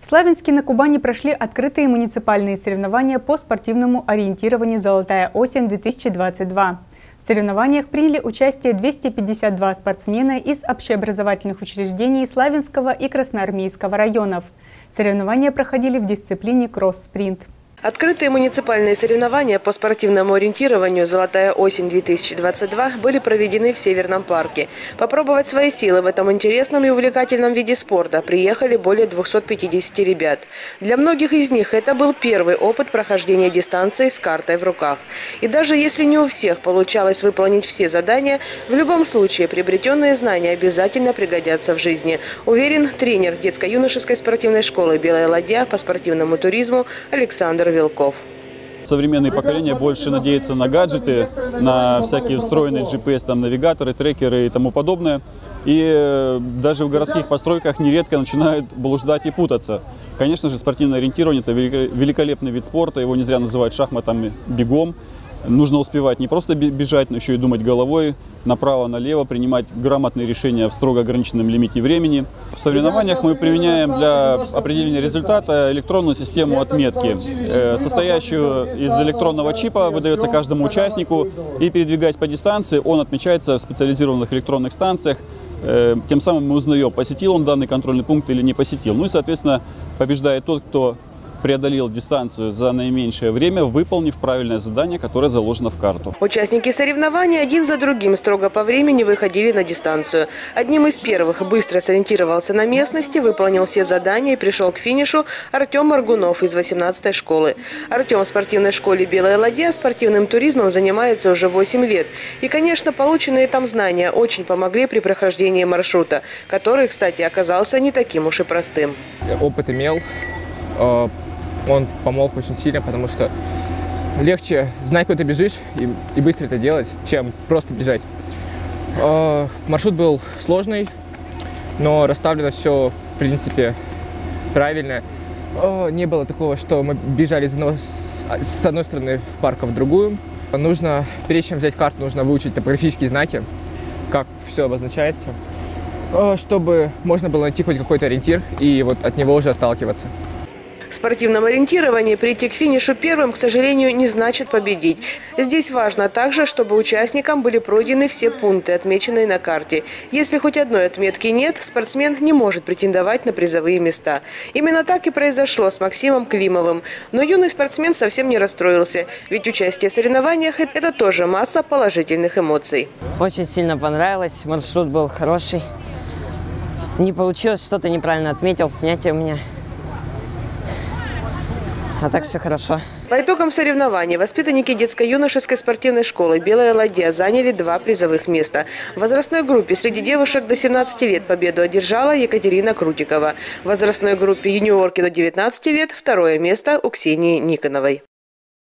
В Славянске на Кубани прошли открытые муниципальные соревнования по спортивному ориентированию «Золотая осень-2022». В соревнованиях приняли участие 252 спортсмена из общеобразовательных учреждений Славянского и Красноармейского районов. Соревнования проходили в дисциплине кросс-спринт. Открытые муниципальные соревнования по спортивному ориентированию «Золотая осень-2022» были проведены в Северном парке. Попробовать свои силы в этом интересном и увлекательном виде спорта приехали более 250 ребят. Для многих из них это был первый опыт прохождения дистанции с картой в руках. И даже если не у всех получалось выполнить все задания, в любом случае приобретенные знания обязательно пригодятся в жизни, уверен тренер детско-юношеской спортивной школы «Белая ладья» по спортивному туризму Александр Вилков. Современное поколение больше надеется на гаджеты, на всякие встроенные GPS, там, навигаторы, трекеры и тому подобное. И даже в городских постройках нередко начинают блуждать и путаться. Конечно же, спортивное ориентирование – это великолепный вид спорта, его не зря называют шахматом, бегом. Нужно успевать не просто бежать, но еще и думать головой, направо-налево, принимать грамотные решения в строго ограниченном лимите времени. В соревнованиях мы применяем для определения результата электронную систему отметки, состоящую из электронного чипа, выдается каждому участнику, и передвигаясь по дистанции, он отмечается в специализированных электронных станциях. Тем самым мы узнаем, посетил он данный контрольный пункт или не посетил. Ну и, соответственно, побеждает тот, кто преодолел дистанцию за наименьшее время, выполнив правильное задание, которое заложено в карту. Участники соревнований один за другим строго по времени выходили на дистанцию. Одним из первых быстро сориентировался на местности, выполнил все задания и пришел к финишу Артем Моргунов из 18-й школы. Артем в спортивной школе «Белая ладья» спортивным туризмом занимается уже 8 лет. И, конечно, полученные там знания очень помогли при прохождении маршрута, который, кстати, оказался не таким уж и простым. Опыт имел. Он помог очень сильно, потому что легче знать, куда ты бежишь, и быстро это делать, чем просто бежать. Маршрут был сложный, но расставлено все, в принципе, правильно. Не было такого, что мы бежали с одной стороны в парк, в другую. Нужно, прежде чем взять карту, нужно выучить топографические знаки, как все обозначается, чтобы можно было найти хоть какой-то ориентир и вот от него уже отталкиваться. В спортивном ориентировании прийти к финишу первым, к сожалению, не значит победить. Здесь важно также, чтобы участникам были пройдены все пункты, отмеченные на карте. Если хоть одной отметки нет, спортсмен не может претендовать на призовые места. Именно так и произошло с Максимом Климовым. Но юный спортсмен совсем не расстроился, ведь участие в соревнованиях – это тоже масса положительных эмоций. Очень сильно понравилось, маршрут был хороший. Не получилось, что-то неправильно отметил, снятие у меня. А так все хорошо. По итогам соревнований воспитанники детско-юношеской спортивной школы «Белая ладья» заняли 2 призовых места. В возрастной группе среди девушек до 17 лет победу одержала Екатерина Крутикова. В возрастной группе юниорки до 19 лет 2-е место у Ксении Никоновой.